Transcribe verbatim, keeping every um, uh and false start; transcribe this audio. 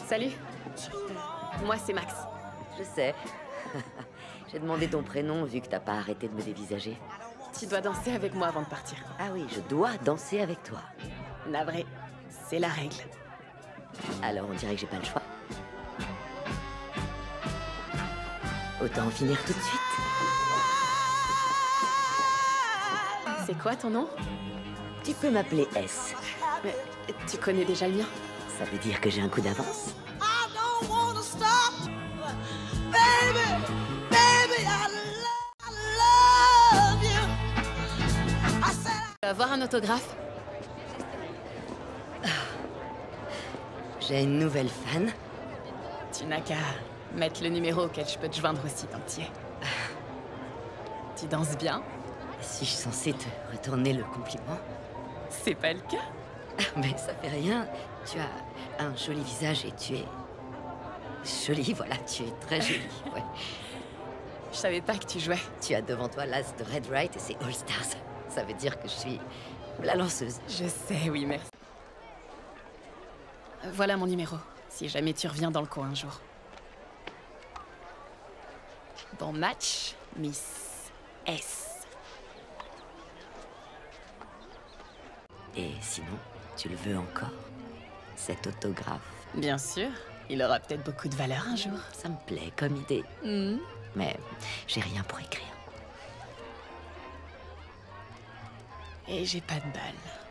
Salut. Moi, c'est Max. Je sais. J'ai demandé ton prénom vu que t'as pas arrêté de me dévisager. Tu dois danser avec moi avant de partir. Ah oui, je dois danser avec toi. Navré, c'est la règle. Alors on dirait que j'ai pas le choix. Autant en finir tout de suite. C'est quoi ton nom? Tu peux m'appeler S. Mais tu connais déjà le mien. Ça veut dire que j'ai un coup d'avance. Tu vas avoir un autographe? J'ai une nouvelle fan. Tu n'as qu'à mettre le numéro auquel je peux te joindre aussi tant que tu y es. Tu danses bien? Suis-je censée te retourner le compliment? C'est pas le cas. Mais ça fait rien. Tu as un joli visage et tu es... jolie, voilà, tu es très jolie, ouais. Je savais pas que tu jouais. Tu as devant toi l'as de Red Right et c'est All Stars. Ça veut dire que je suis la lanceuse. Je sais, oui, merci. Voilà mon numéro, si jamais tu reviens dans le coin un jour. Bon match, Miss S. Et sinon, tu le veux encore? Cet autographe? Bien sûr, il aura peut-être beaucoup de valeur un jour. Ça me plaît comme idée. Mmh. Mais j'ai rien pour écrire. Et j'ai pas de balle.